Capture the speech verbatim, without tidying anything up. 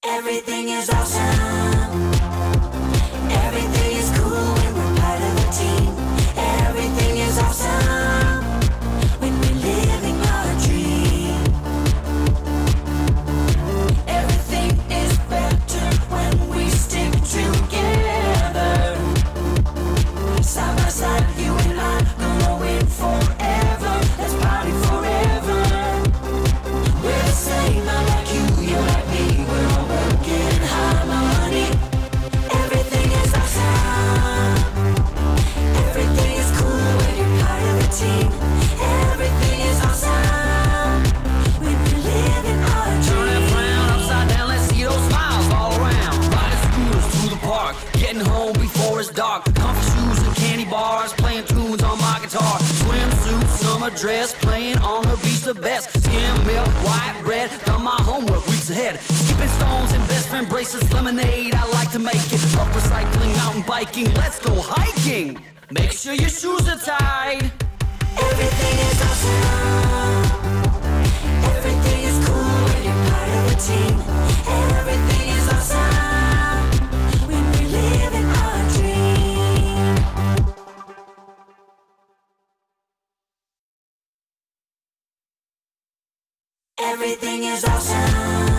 Everything is awesome. Everything is cool when we're part of a team. Everything is awesome when we're living our dream. Everything is better when we stick together. Side by side, you and I, gonna win forever. Let's party forever. We're the same, I'm like you, you're like me. We're all working hard, my money. Everything is awesome. Everything is cool when you're part of a team. Everything is awesome when we're living our dream. Turn that frown upside down, let's see those smiles all around. Riding scooters through the park, getting home before it's dark. Comfy shoes and candy bars, playing tunes on my guitar. Swimsuit, summer dress, playing on the beach the best. Skim milk, white bread, done my homework weeks ahead. Skipping stones and best friend bracelets, lemonade, I like to make it. Up recycling, mountain biking, let's go hiking. Make sure your shoes are tied. Everything is awesome. Everything is cool when you're part of a team. Everything is awesome when we're living our dream. Everything is awesome.